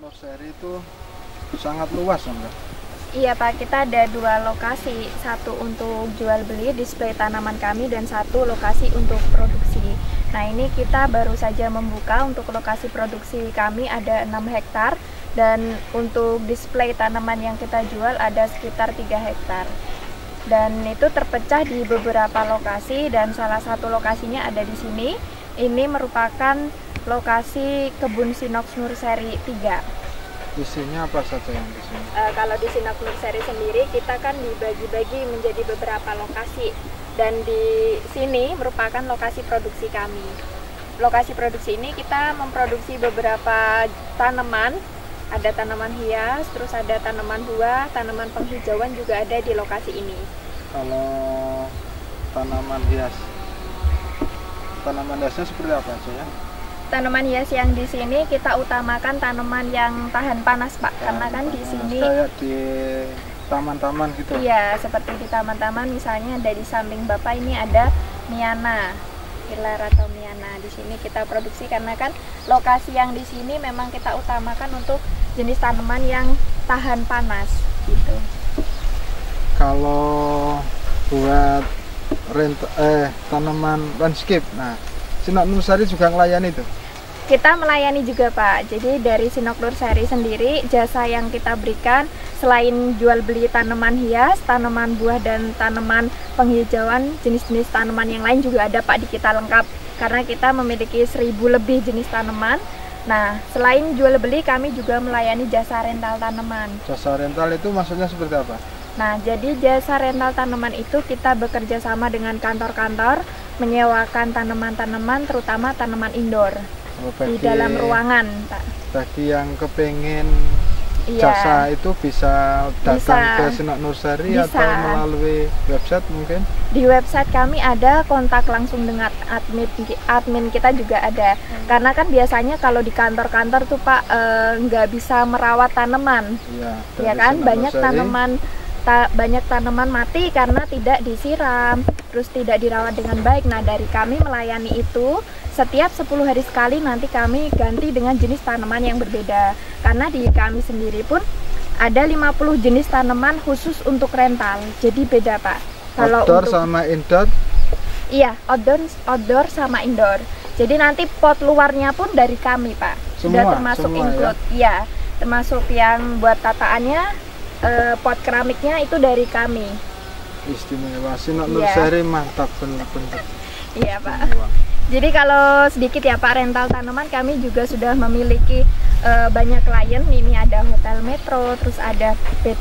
Nursery itu sangat luas, Mbak. Iya Pak, kita ada 2 lokasi, satu untuk jual beli display tanaman kami dan satu lokasi untuk produksi. Nah ini kita baru saja membuka untuk lokasi produksi kami ada 6 hektar dan untuk display tanaman yang kita jual ada sekitar 3 hektar. Dan itu terpecah di beberapa lokasi dan salah satu lokasinya ada di sini. Ini merupakan lokasi kebun Sinox Nursery 3. Isinya apa saja yang di sini? Kalau di Sinox Nursery sendiri kita kan dibagi-bagi menjadi beberapa lokasi dan di sini merupakan lokasi produksi kami. Lokasi produksi ini kita memproduksi beberapa tanaman, ada tanaman hias, terus ada tanaman buah, tanaman penghijauan juga ada di lokasi ini. Kalau tanaman hiasnya seperti apa aja ya? Tanaman hias yang di sini kita utamakan tanaman yang tahan panas Pak, karena kan di sini kayak di taman-taman gitu. Iya, seperti di taman-taman misalnya ada di samping Bapak ini ada Miana, Pilar atau Miana. Di sini kita produksi karena kan lokasi yang di sini memang kita utamakan untuk jenis tanaman yang tahan panas gitu. Kalau buat tanaman landscape, nah Sinox Nursery juga melayani itu? Kita melayani juga Pak, jadi dari Sinox Nursery sendiri jasa yang kita berikan selain jual beli tanaman hias, tanaman buah dan tanaman penghijauan, jenis-jenis tanaman yang lain juga ada Pak di kita lengkap karena kita memiliki 1000 lebih jenis tanaman. Nah selain jual beli kami juga melayani jasa rental tanaman. Jasa rental itu maksudnya seperti apa? Nah jadi jasa rental tanaman itu kita bekerja sama dengan kantor-kantor menyewakan tanaman-tanaman terutama tanaman indoor di dalam ruangan Pak. Bagi yang kepengen jasa itu bisa datang ke Sinox Nursery atau melalui website mungkin? Di website kami ada kontak langsung dengan admin kita juga ada. Karena kan biasanya kalau di kantor-kantor tuh Pak nggak bisa merawat tanaman. Ya kan banyak banyak tanaman mati karena tidak disiram, terus tidak dirawat dengan baik. Nah dari kami melayani itu setiap 10 hari sekali nanti kami ganti dengan jenis tanaman yang berbeda. Karena di kami sendiri pun ada 50 jenis tanaman khusus untuk rental. Jadi beda Pak. Kalau outdoor sama indoor? Iya, outdoor sama indoor. Jadi nanti pot luarnya pun dari kami Pak. Sudah termasuk include. Ya, termasuk yang buat tataannya. Pot keramiknya itu dari kami. Istimewa, Sinox Nursery mantap benar-benar. Iya Pak. Jadi kalau sedikit ya Pak, rental tanaman kami juga sudah memiliki banyak klien. Ini ada Hotel Metro, terus ada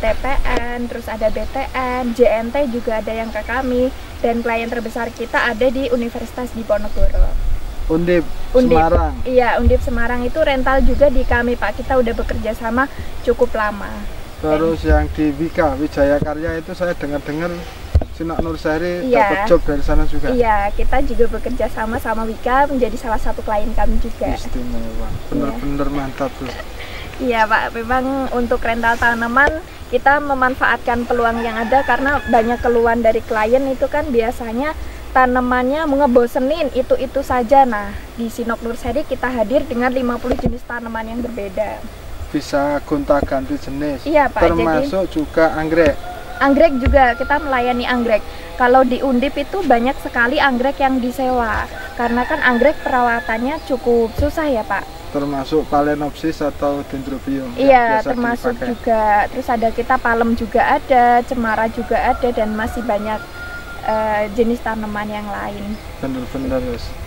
BTPN, terus ada BTN, JNT juga ada yang ke kami. Dan klien terbesar kita ada di Universitas Diponegoro. Undip Semarang. Iya, Undip Semarang itu rental juga di kami Pak. Kita udah bekerja sama cukup lama. Terus yang di Wika, Wijaya Karya itu saya dengar-dengar Sinox Nursery dapat job dari sana juga. Iya, kita juga bekerja sama Wika menjadi salah satu klien kami juga. Istimewa, benar-benar mantap tuh. Iya Pak, memang untuk rental tanaman kita memanfaatkan peluang yang ada karena banyak keluhan dari klien itu kan biasanya tanamannya ngebosenin itu saja. Nah di Sinox Nursery kita hadir dengan 50 jenis tanaman yang berbeda. Bisa gonta-ganti jenis. Iya Pak, termasuk juga anggrek. Anggrek juga kita melayani anggrek. Kalau di Undip itu banyak sekali anggrek yang disewa karena kan anggrek perawatannya cukup susah ya Pak. Termasuk Phalaenopsis atau Dendrobium. Iya, termasuk juga. Terus ada kita palem juga ada, cemara juga ada dan masih banyak jenis tanaman yang lain. Bener-bener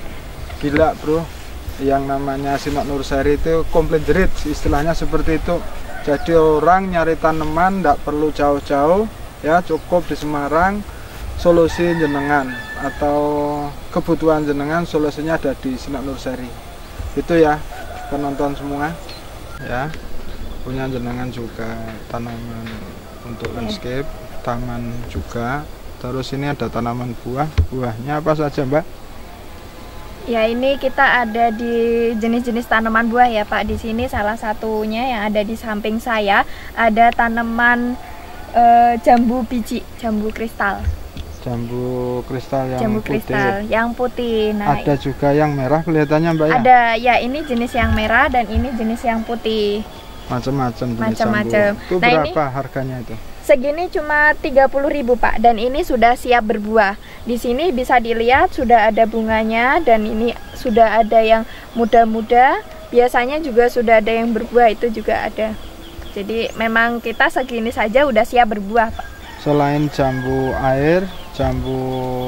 gila bro. Yang namanya Sinox Nursery itu komplit jerit, istilahnya seperti itu. Jadi orang nyari tanaman tidak perlu jauh-jauh ya, cukup di Semarang. Solusi jenengan atau kebutuhan jenengan solusinya ada di Sinox Nursery. Itu ya penonton semua ya, punya jenengan juga tanaman untuk landscape, taman juga. Terus ini ada tanaman buahnya apa saja Mbak? Ya ini kita ada di jenis-jenis tanaman buah ya Pak. Di sini salah satunya yang ada di samping saya ada tanaman jambu biji, jambu kristal. Jambu kristal yang jambu putih. Kristal yang putih. Nah, ada juga yang merah kelihatannya Mbak ya? Ada ya, ini jenis yang merah dan ini jenis yang putih. Macam-macam. Itu Nah, berapa harganya itu? Segini cuma 30.000 Pak, dan ini sudah siap berbuah. Di sini bisa dilihat sudah ada bunganya, dan ini sudah ada yang muda-muda. Biasanya juga sudah ada yang berbuah, itu juga ada. Jadi memang kita segini saja udah siap berbuah Pak. Selain jambu air, jambu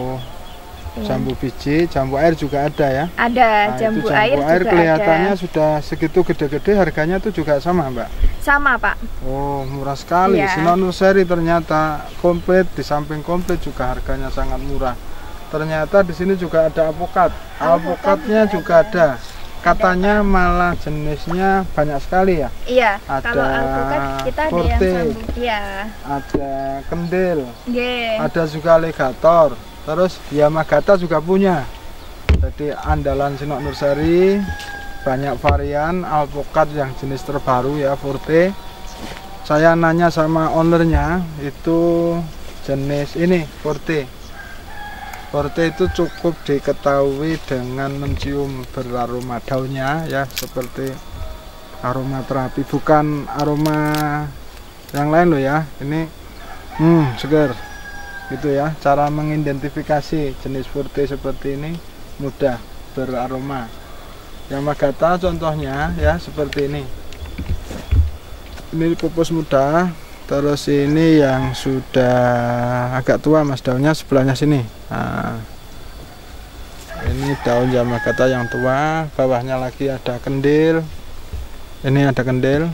biji, jambu air juga ada ya? Ada, jambu air juga kelihatannya ada. sudah segitu gede-gede, harganya tuh juga sama Mbak? Sama Pak. Oh, murah sekali. Iya. Sinak Nurseri ternyata komplit, di samping komplit juga harganya sangat murah. Ternyata di sini juga ada alpukat. Alpukatnya juga ada. Katanya malah jenisnya banyak sekali ya? Iya, ada kalau alpukat kita ada yang sambung. Iya. Ada kendil. Yeah. Ada juga legator. Terus Yamagata juga punya. Jadi andalan Sinak Nurseri, banyak varian alpukat yang jenis terbaru ya, Forte. Saya nanya sama ownernya, itu jenis ini Forte. Forte itu cukup diketahui dengan mencium beraroma daunnya ya, seperti aroma terapi, bukan aroma yang lain loh ya. Ini segar gitu ya. Cara mengidentifikasi jenis Forte seperti ini mudah, beraroma. Yamagata contohnya ya seperti ini. Ini pupus muda. Terus ini yang sudah agak tua mas, daunnya sebelahnya sini. Nah, ini daun Yamagata yang tua. Bawahnya lagi ada kendil. Ini ada kendil.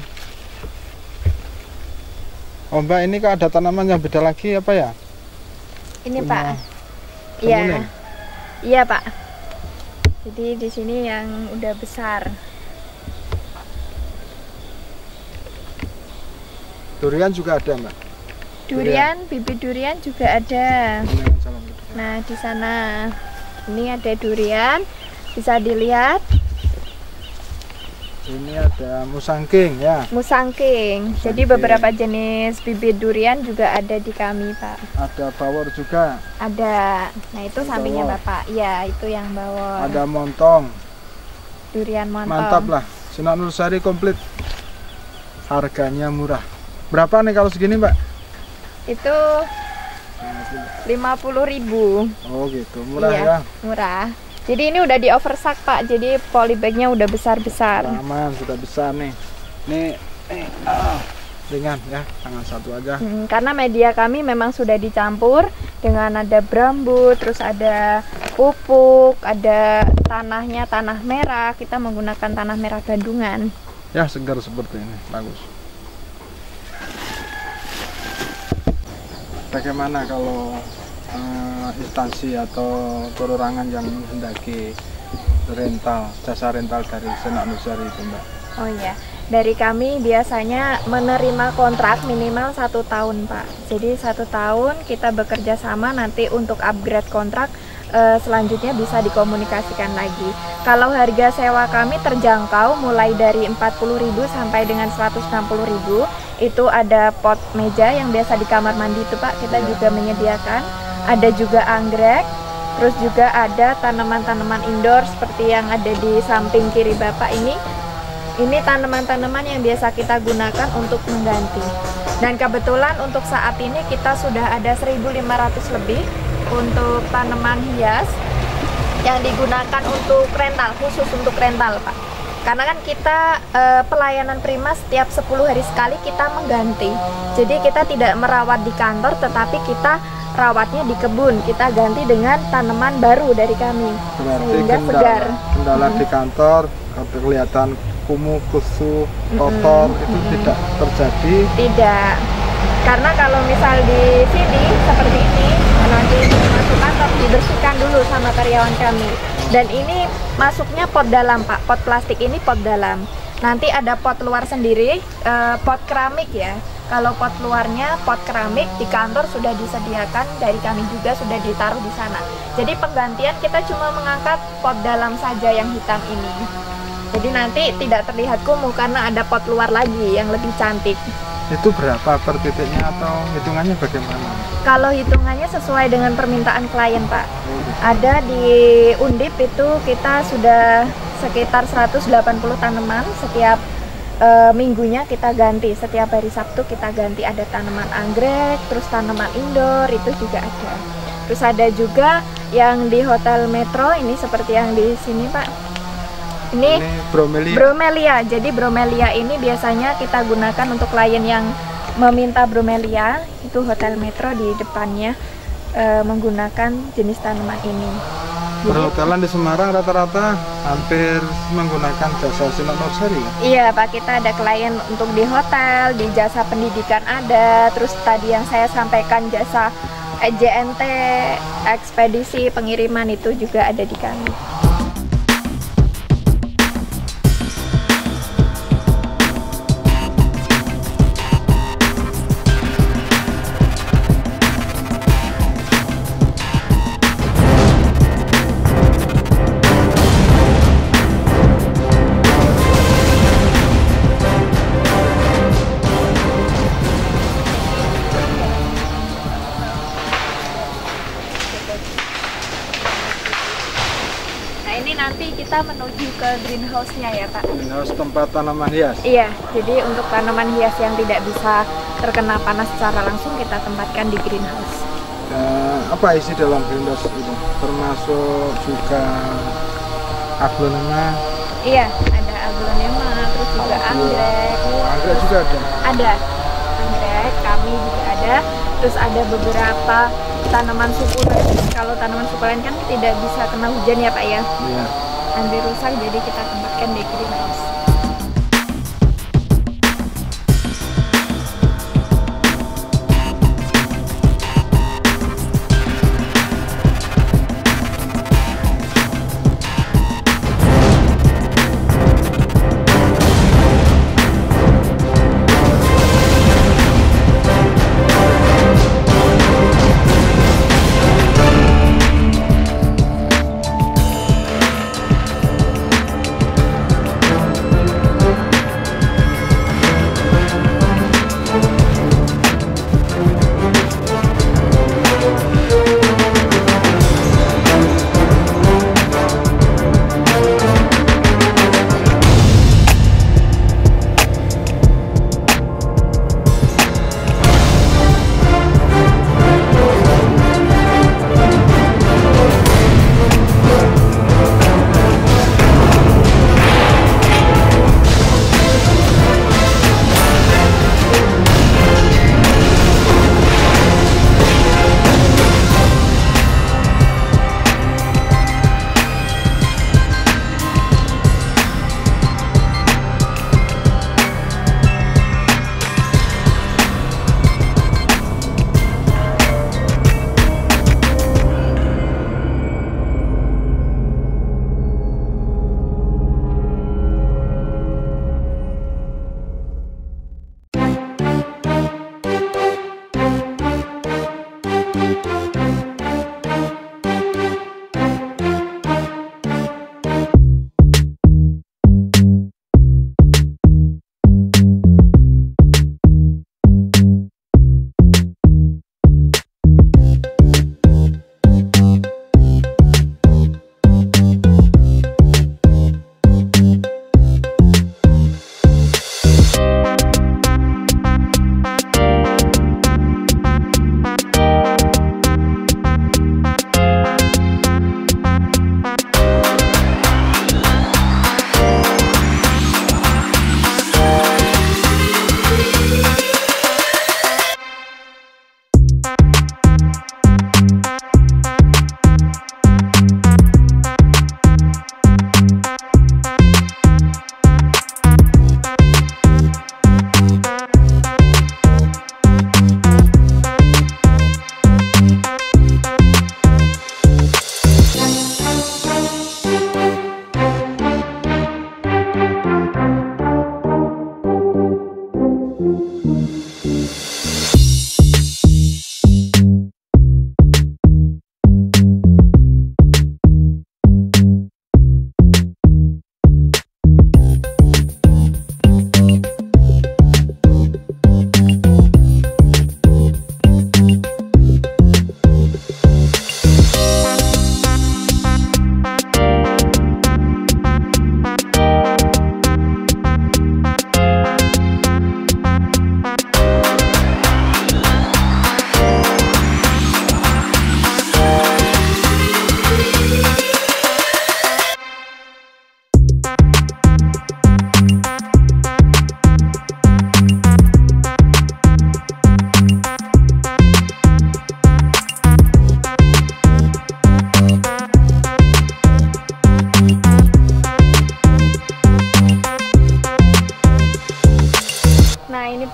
Oh Mbak, ini kok ada tanaman yang beda lagi apa ya? Ini Punya Pak. Iya. Iya Pak. Jadi di sini yang udah besar. Durian juga ada Mbak? Durian, bibit durian juga ada. Nah di sana ini ada durian, bisa dilihat. Ini ada musangking ya. Musangking. Jadi beberapa jenis bibit durian juga ada di kami Pak. Ada bawor juga. Ada. Nah itu sampingnya Bapak. Ya itu yang bawor. Ada montong. Durian montong. Mantap lah. Sinak Nurseri komplit. Harganya murah. Berapa nih kalau segini Mbak? Itu 50.000. Oh gitu, murah iya, ya. Murah. Jadi ini udah di oversak Pak. Jadi polybagnya udah besar-besar. Aman, sudah besar nih. Nih, ringan ya, tangan satu aja. Karena media kami memang sudah dicampur dengan ada bambu, terus ada pupuk, ada tanahnya tanah merah. Kita menggunakan tanah merah Bandungan. Ya segar seperti ini, bagus. Bagaimana kalau instansi atau perorangan yang menghendaki rental, jasa rental dari Sinak Nurseri itu Mbak? Oh iya, dari kami biasanya menerima kontrak minimal 1 tahun Pak. Jadi 1 tahun kita bekerja sama, nanti untuk upgrade kontrak selanjutnya bisa dikomunikasikan lagi. Kalau harga sewa kami terjangkau mulai dari 40.000 sampai dengan 160.000. Itu ada pot meja yang biasa di kamar mandi itu Pak, kita juga menyediakan. Ada juga anggrek, terus juga ada tanaman-tanaman indoor seperti yang ada di samping kiri Bapak ini. Ini tanaman-tanaman yang biasa kita gunakan untuk mengganti. Dan kebetulan untuk saat ini kita sudah ada 1.500 lebih untuk tanaman hias yang digunakan untuk rental, khusus untuk rental Pak. Karena kan kita pelayanan prima setiap 10 hari sekali kita mengganti. Jadi kita tidak merawat di kantor, tetapi kita rawatnya di kebun. Kita ganti dengan tanaman baru dari kami. Berarti sehingga segar. Kendala di kantor, kelihatan kumuh, kusut, kotor, itu tidak terjadi? Tidak. Karena kalau misal di sini seperti ini, nanti masuk kantor dibersihkan dulu sama karyawan kami. Dan ini masuknya pot dalam Pak, pot plastik ini pot dalam. Nanti ada pot luar sendiri, pot keramik ya. Kalau pot luarnya pot keramik di kantor sudah disediakan, dari kami juga sudah ditaruh di sana. Jadi penggantian kita cuma mengangkat pot dalam saja yang hitam ini. Jadi nanti tidak terlihat kumuh karena ada pot luar lagi yang lebih cantik. Itu berapa per titiknya atau hitungannya bagaimana? Kalau hitungannya sesuai dengan permintaan klien Pak. Ada di Undip itu kita sudah sekitar 180 tanaman setiap minggunya kita ganti, setiap hari Sabtu kita ganti, ada tanaman anggrek, terus tanaman indoor itu juga ada. Terus ada juga yang di Hotel Metro ini seperti yang di sini Pak. Ini bromelia. Jadi bromelia ini biasanya kita gunakan untuk klien yang meminta bromelia, itu Hotel Metro di depannya menggunakan jenis tanaman ini. Perhotelan di Semarang rata-rata hampir menggunakan jasa Sinok Nursery. Iya Pak, kita ada klien untuk di hotel, di jasa pendidikan ada, terus tadi yang saya sampaikan jasa JNT, ekspedisi, pengiriman itu juga ada di kami. Nanti kita menuju ke greenhouse-nya ya Pak. Greenhouse tempat tanaman hias? Iya, jadi untuk tanaman hias yang tidak bisa terkena panas secara langsung kita tempatkan di greenhouse. Apa isi dalam greenhouse itu? Termasuk juga aglonema? Iya, ada aglonema, terus juga anggrek. Anggrek juga ada? Ada, anggrek kami juga ada. Terus ada beberapa tanaman sukulen. Kalau tanaman sukulen kan tidak bisa kena hujan ya Pak ya. Iya. Nanti rusak, jadi kita tempatkan di greenhouse.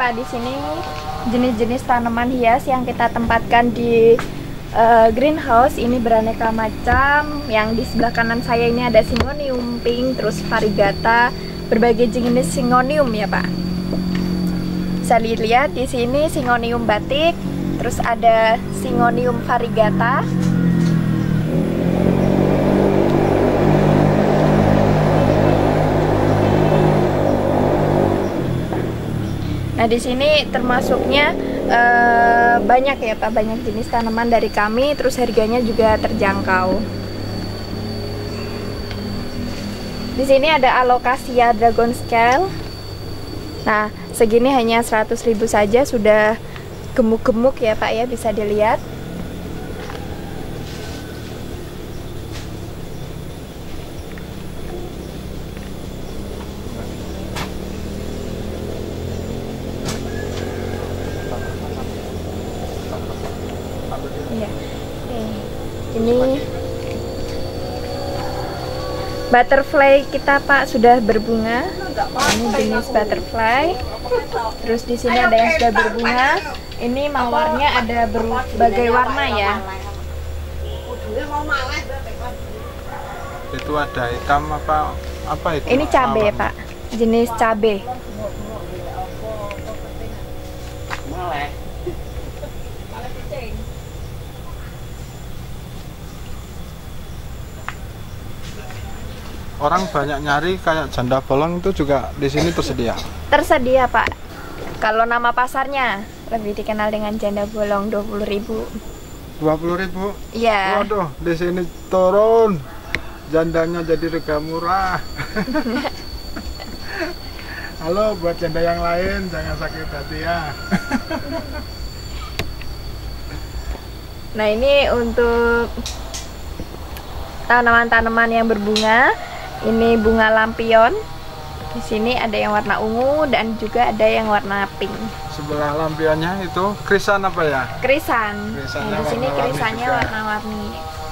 Pak, di sini jenis-jenis tanaman hias yang kita tempatkan di greenhouse ini beraneka macam. Yang di sebelah kanan saya ini ada Syngonium pink, terus variegata, berbagai jenis Syngonium ya Pak. Bisa dilihat di sini Syngonium batik, terus ada Syngonium variegata. Nah, di sini termasuknya banyak ya Pak, banyak jenis tanaman dari kami, terus harganya juga terjangkau. Di sini ada Alocasia Dragon Scale. Nah, segini hanya 100.000 saja, sudah gemuk-gemuk ya Pak ya, bisa dilihat. Iya. Ini butterfly kita Pak sudah berbunga. Ini jenis butterfly. Terus di sini ada yang sudah berbunga. Ini mawarnya ada berbagai warna ya. Itu ada hitam apa itu? Ini cabe Pak, jenis cabe. Orang banyak nyari kayak janda bolong, itu juga di sini tersedia. Tersedia Pak. Kalau nama pasarnya lebih dikenal dengan janda bolong, 20.000. 20.000? Iya. Waduh, di sini turun. Jandanya jadi harga murah. Halo buat janda yang lain, jangan sakit hati ya. Nah, ini untuk tanaman-tanaman yang berbunga. Ini bunga lampion. Di sini ada yang warna ungu dan juga ada yang warna pink. Sebelah lampionnya itu krisan apa ya? Krisan. Nah, di sini krisannya warna-warni.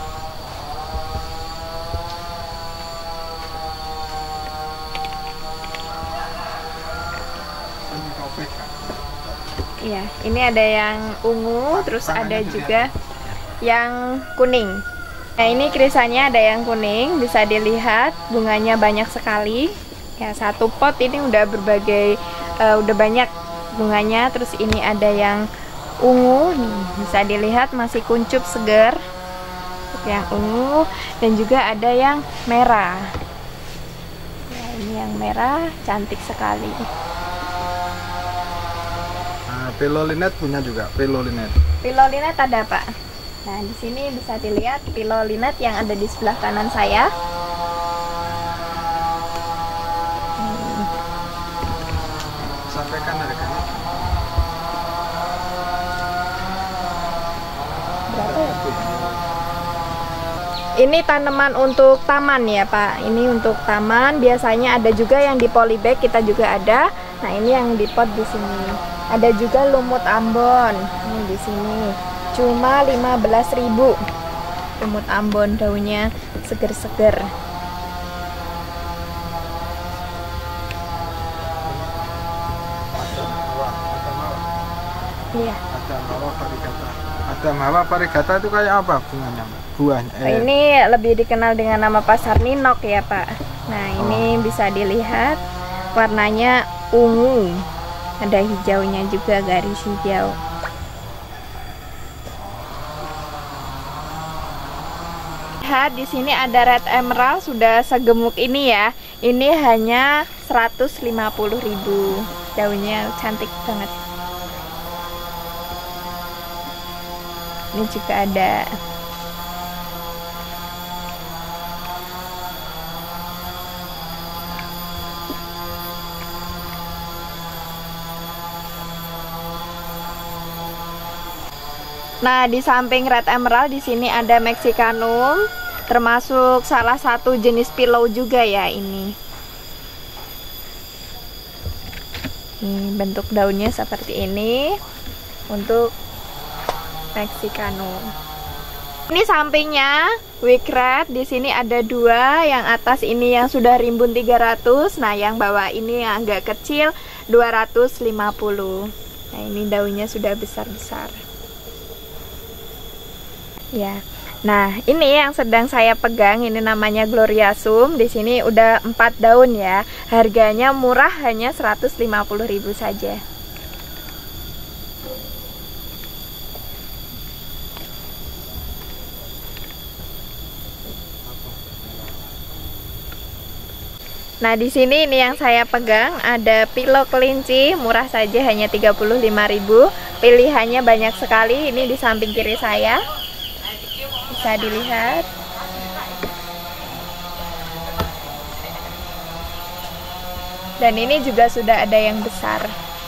Iya, ini ada yang ungu, terus ada juga yang kuning. Nah, ini krisannya ada yang kuning, bisa dilihat bunganya banyak sekali. Ya, satu pot ini udah berbagai, udah banyak bunganya. Terus ini ada yang ungu, nih bisa dilihat masih kuncup segar. Yang ungu dan juga ada yang merah. Ya, ini yang merah cantik sekali. Pilolinet punya juga, pilolinet. Pilolinet ada Pak. Nah, di sini bisa dilihat pilolinet yang ada di sebelah kanan saya. Sampaikan harganya. Berapa ya? Ini tanaman untuk taman ya Pak. Ini untuk taman, biasanya ada juga yang di polybag, kita juga ada. Nah, ini yang di pot di sini. Ada juga lumut Ambon. Ini di sini. Cuma 15.000. Lumut Ambon, daunnya seger-seger. Iya. Ada mawar variegata. Ada mawar variegata itu kayak apa bunganya? Buahnya. Ini lebih dikenal dengan nama pasar Ninok ya Pak. Nah, ini bisa dilihat warnanya ungu. Ada hijaunya juga, garis hijau. Lihat di sini ada red emerald sudah segemuk ini ya. Ini hanya 150.000. Daunnya cantik banget. Ini juga ada. Nah, di samping red emerald di sini ada mexicanum, termasuk salah satu jenis pillow juga ya ini. Nih, bentuk daunnya seperti ini untuk mexicanum. Ini sampingnya Wikrat di sini ada dua, yang atas ini yang sudah rimbun 300, nah yang bawah ini yang agak kecil 250. Nah ini daunnya sudah besar-besar. Ya. Nah, ini yang sedang saya pegang, ini namanya Gloriasum. Di sini udah 4 daun ya. Harganya murah, hanya 150.000 saja. Nah, di sini ini yang saya pegang ada pilo kelinci, murah saja hanya 35.000. Pilihannya banyak sekali. Ini di samping kiri saya. Bisa dilihat. Dan ini juga sudah ada yang besar.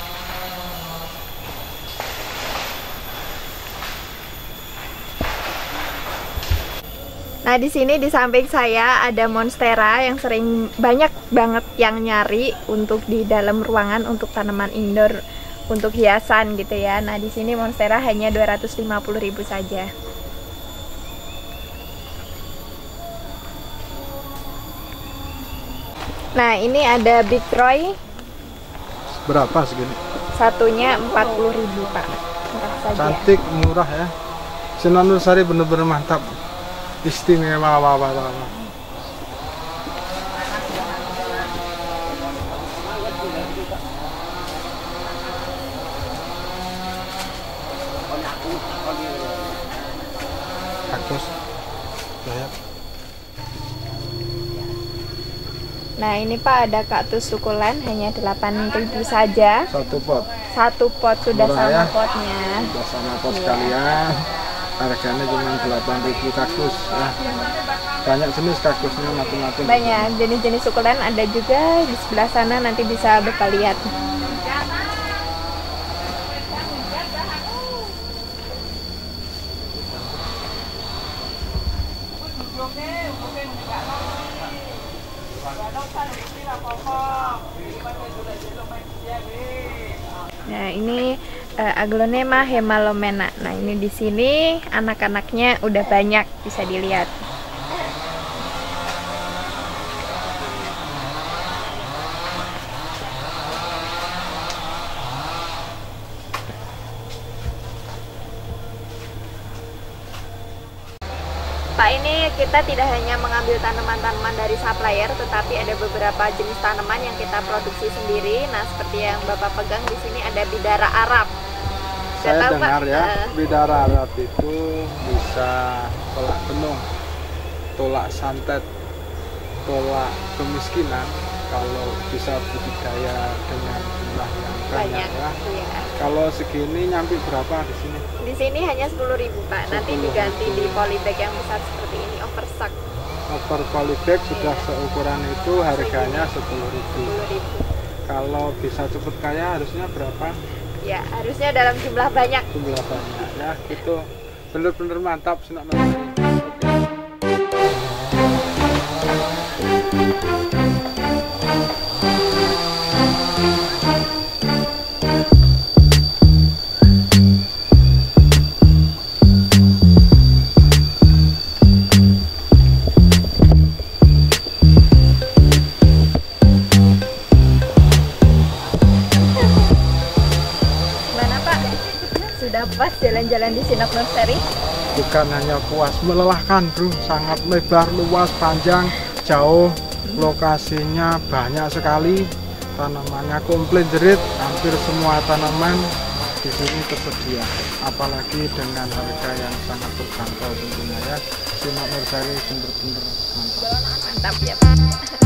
Nah, di sini di samping saya ada monstera yang sering banyak banget yang nyari untuk di dalam ruangan untuk tanaman indoor, untuk hiasan gitu ya. Nah, di sini monstera hanya 250.000 saja. Nah, ini ada Big Roy. Berapa segini? Satunya 40.000, Pak. Murah saja. Cantik, murah ya. Sunan Nursari bener-bener mantap. Istimewa. Kaktus. Lihat. Nah, ini Pak ada kaktus sukulen hanya 8.000 saja. Satu pot. Satu pot sudah murah sama ya. potnya. Sudah sama pot sekalian. Harganya cuma 8.000 kaktus ya. Banyak jenis kaktusnya, macam-macam. Banyak jenis-jenis sukulen ada juga di sebelah sana, nanti bisa Bapak lihat. Nah, ini Aglonema hemalomena. Nah, ini di sini anak-anaknya udah banyak, bisa dilihat. Pak, ini kita tidak hanya mengambil tanaman-tanaman dari supplier, tetapi ada beberapa jenis tanaman yang kita produksi sendiri. Nah, seperti yang Bapak pegang di sini ada bidara Arab. Saya dengar ya, bidara Arab itu bisa tolak penuh, tolak santet, tolak kemiskinan kalau bisa budidaya dengan jumlah yang banyak ya. Iya. Kalau segini nyampe berapa di sini? Di sini hanya 10.000, Pak. Nanti diganti di polybag yang besar seperti ini, overstock. Over polybag sudah seukuran itu harganya 10.000. Kalau bisa cepet kaya harusnya berapa? Ya, harusnya dalam jumlah banyak. Jumlah banyak ya, itu bener-bener mantap Sunan Nursari. Sudah pas jalan-jalan di Sinok Nursari? Bukan hanya puas, melelahkan bro, sangat lebar, luas, panjang, jauh, lokasinya banyak sekali, tanamannya komplit jerit, hampir semua tanaman di sini tersedia, apalagi dengan harga yang sangat terjangkau tentunya ya. Sinok Nursari bener-bener mantap. Mantap ya Pak.